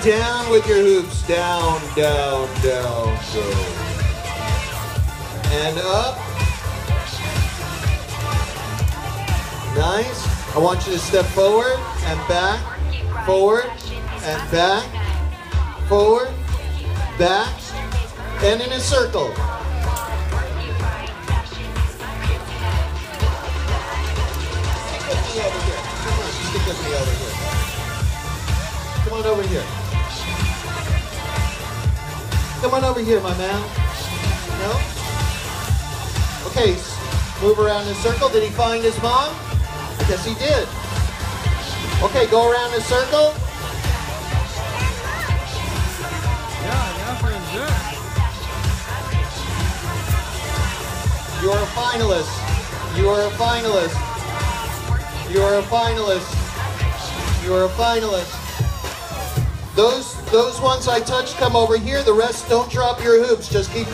Down with your hoops. Down, down, down, down. And up. Nice. I want you to step forward and back, forward and back, forward, back, and in a circle. Stick with me over here. Come on, stick with me over here. Come on over here. Come on over here, my man. No? Okay, move around in a circle. Did he find his mom? Yes, he did. Okay, go around in a circle. You are a finalist. You are a finalist. You are a finalist. You are a finalist. Those ones I touched come over here. The rest, don't drop your hoops. Just keep